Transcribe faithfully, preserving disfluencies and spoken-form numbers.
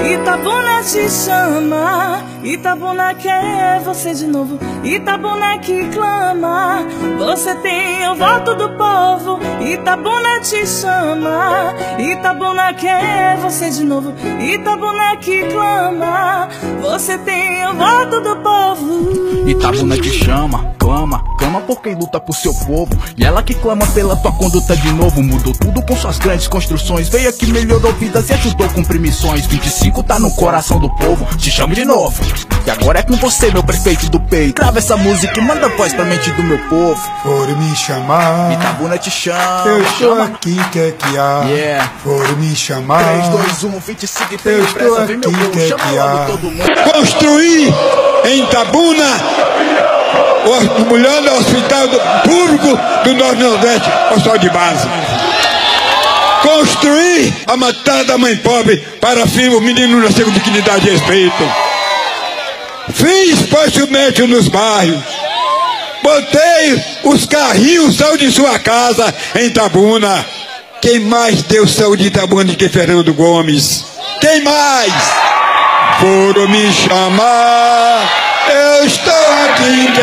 Itabuna te chama, Itabuna quer você de novo, Itabuna que clama, você tem o voto do povo. Itabuna te chama, Itabuna quer você de novo, Itabuna que clama, você tem o voto do povo. Itabuna te chama, clama, clama por quem luta por seu povo. E ela que clama pela tua conduta de novo. Mudou tudo com suas grandes construções, veio aqui, melhorou vidas e ajudou a cumprir missões. Vinte e cinco tá no coração do povo, te chamo de novo. E agora é com você, meu prefeito do peito. Grava essa música e manda voz pra mente do meu povo. Foram me chamar, Itabuna te chama, eu estou chama. aqui, que que há? Yeah. Foram me chamar, três, dois, um, vinte e cinco e eu estou pressa, vem meu aqui, povo, que chama que logo há? todo mundo. Construir em Itabuna o melhor hospital do, público do Norte Nordeste, hospital de base. Construir a matada da mãe pobre para filho, o menino nascer com dignidade e respeito. Fiz posto médico nos bairros. Botei os carrinhos saúde em sua casa em Itabuna. Quem mais deu saúde em Itabuna do que Fernando Gomes? Quem mais? Foram me chamar, eu estou aqui.